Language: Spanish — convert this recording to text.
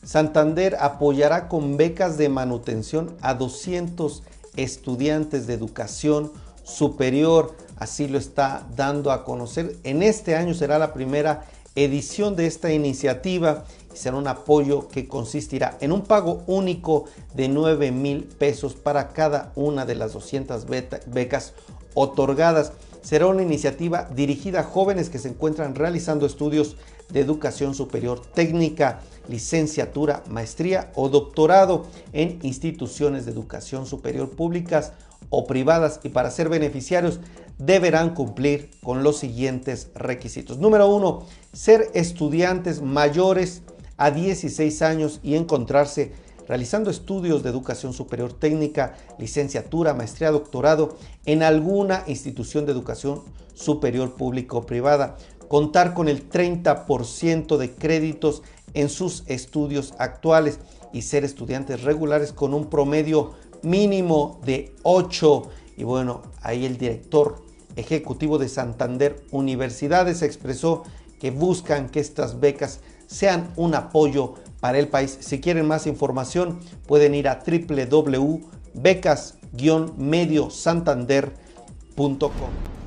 Santander apoyará con becas de manutención a 200 estudiantes de educación superior, así lo está dando a conocer. En este año será la primera edición de esta iniciativa y será un apoyo que consistirá en un pago único de 9,000 pesos para cada una de las 200 becas otorgadas. Será una iniciativa dirigida a jóvenes que se encuentran realizando estudios de educación superior técnica, licenciatura, maestría o doctorado en instituciones de educación superior públicas o privadas, y para ser beneficiarios deberán cumplir con los siguientes requisitos. Número 1, ser estudiantes mayores a 16 años y encontrarse realizando estudios de educación superior técnica, licenciatura, maestría, doctorado en alguna institución de educación superior pública o privada. Contar con el 30% de créditos en sus estudios actuales y ser estudiantes regulares con un promedio mínimo de 8. Y bueno, ahí el director ejecutivo de Santander Universidades expresó que buscan que estas becas sean un apoyo para el país. Si quieren más información, pueden ir a www.becas-mediosantander.com.